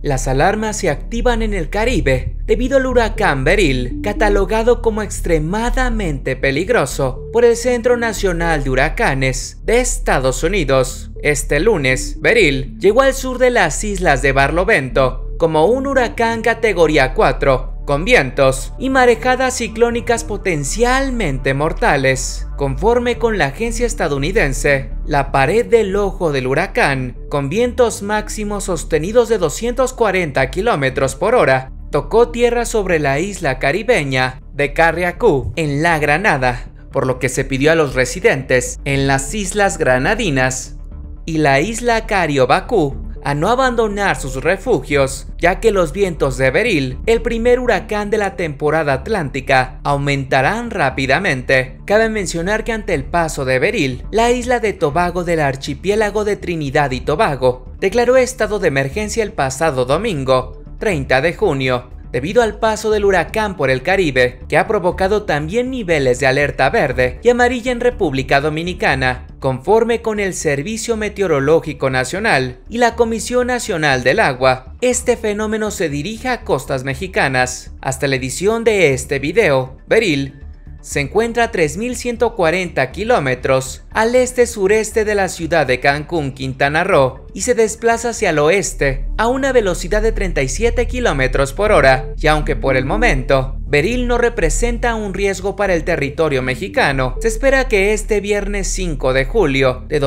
Las alarmas se activan en el Caribe debido al huracán Beryl, catalogado como extremadamente peligroso por el Centro Nacional de Huracanes de Estados Unidos. Este lunes, Beryl llegó al sur de las islas de Barlovento como un huracán categoría 4, con vientos y marejadas ciclónicas potencialmente mortales. Conforme con la agencia estadounidense, la pared del ojo del huracán, con vientos máximos sostenidos de 240 km por hora, tocó tierra sobre la isla caribeña de Carriacou, en la Granada, por lo que se pidió a los residentes en las Islas Granadinas y la isla Cariobacú a no abandonar sus refugios, ya que los vientos de Beryl, el primer huracán de la temporada atlántica, aumentarán rápidamente. Cabe mencionar que ante el paso de Beryl, la isla de Tobago del archipiélago de Trinidad y Tobago declaró estado de emergencia el pasado domingo, 30 de junio, debido al paso del huracán por el Caribe, que ha provocado también niveles de alerta verde y amarilla en República Dominicana, conforme con el Servicio Meteorológico Nacional y la Comisión Nacional del Agua. Este fenómeno se dirige a costas mexicanas. Hasta la edición de este video, Beryl se encuentra a 3.140 kilómetros al este-sureste de la ciudad de Cancún, Quintana Roo, y se desplaza hacia el oeste a una velocidad de 37 kilómetros por hora. Y aunque por el momento Beryl no representa un riesgo para el territorio mexicano, se espera que este viernes 5 de julio de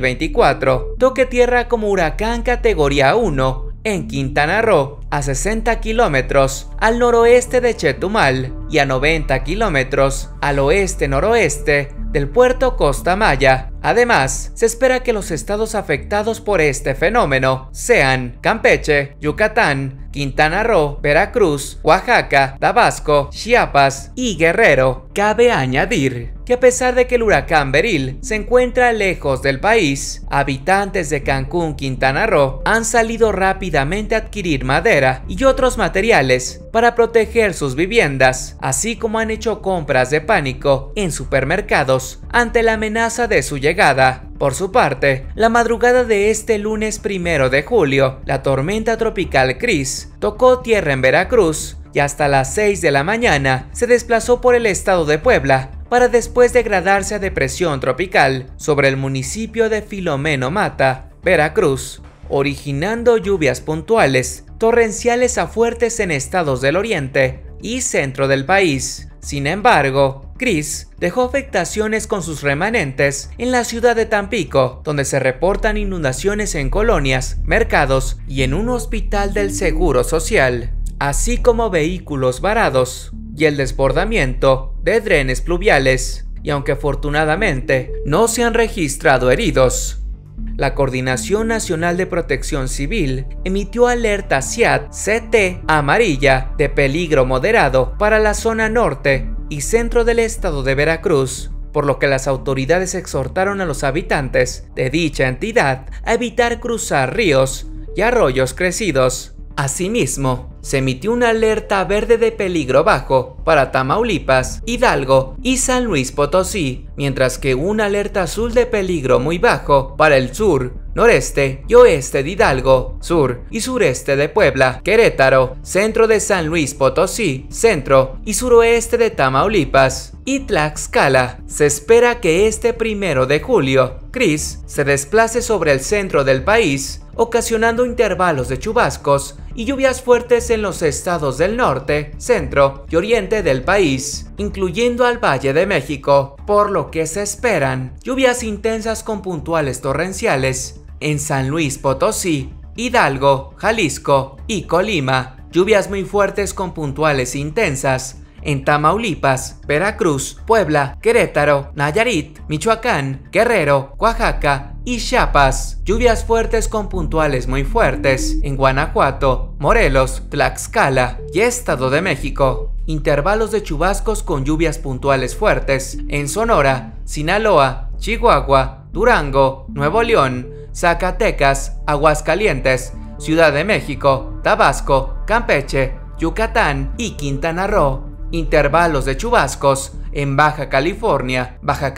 2024 toque tierra como huracán categoría 1 en Quintana Roo, a 60 kilómetros al noroeste de Chetumal y a 90 kilómetros al oeste-noroeste del puerto Costa Maya. Además, se espera que los estados afectados por este fenómeno sean Campeche, Yucatán, Quintana Roo, Veracruz, Oaxaca, Tabasco, Chiapas y Guerrero. Cabe añadir que a pesar de que el huracán Beryl se encuentra lejos del país, habitantes de Cancún, Quintana Roo han salido rápidamente a adquirir madera y otros materiales para proteger sus viviendas, así como han hecho compras de pánico en supermercados ante la amenaza de su llegada. Por su parte, la madrugada de este lunes 1 de julio, la tormenta tropical Chris tocó tierra en Veracruz y hasta las 6 de la mañana se desplazó por el estado de Puebla para después degradarse a depresión tropical sobre el municipio de Filomeno Mata, Veracruz, originando lluvias puntuales, torrenciales a fuertes en estados del oriente y centro del país. Sin embargo, Chris dejó afectaciones con sus remanentes en la ciudad de Tampico, donde se reportan inundaciones en colonias, mercados y en un hospital del Seguro Social, así como vehículos varados y el desbordamiento de drenes pluviales. Y aunque afortunadamente no se han registrado heridos, la Coordinación Nacional de Protección Civil emitió alerta SEAT-CT amarilla de peligro moderado para la zona norte y centro del estado de Veracruz, por lo que las autoridades exhortaron a los habitantes de dicha entidad a evitar cruzar ríos y arroyos crecidos. Asimismo, se emitió una alerta verde de peligro bajo para Tamaulipas, Hidalgo y San Luis Potosí, mientras que una alerta azul de peligro muy bajo para el sur, noreste y oeste de Hidalgo, sur y sureste de Puebla, Querétaro, centro de San Luis Potosí, centro y suroeste de Tamaulipas y Tlaxcala. Se espera que este 1 de julio, Chris se desplace sobre el centro del país, ocasionando intervalos de chubascos y lluvias fuertes en los estados del norte, centro y oriente del país, incluyendo al Valle de México, por lo que se esperan lluvias intensas con puntuales torrenciales en San Luis Potosí, Hidalgo, Jalisco y Colima, lluvias muy fuertes con puntuales intensas en Tamaulipas, Veracruz, Puebla, Querétaro, Nayarit, Michoacán, Guerrero, Oaxaca y Chiapas, lluvias fuertes con puntuales muy fuertes en Guanajuato, Morelos, Tlaxcala y Estado de México, intervalos de chubascos con lluvias puntuales fuertes en Sonora, Sinaloa, Chihuahua, Durango, Nuevo León, Zacatecas, Aguascalientes, Ciudad de México, Tabasco, Campeche, Yucatán y Quintana Roo, intervalos de chubascos en Baja California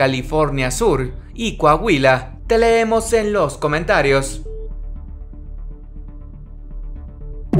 Sur y Coahuila. Te leemos en los comentarios.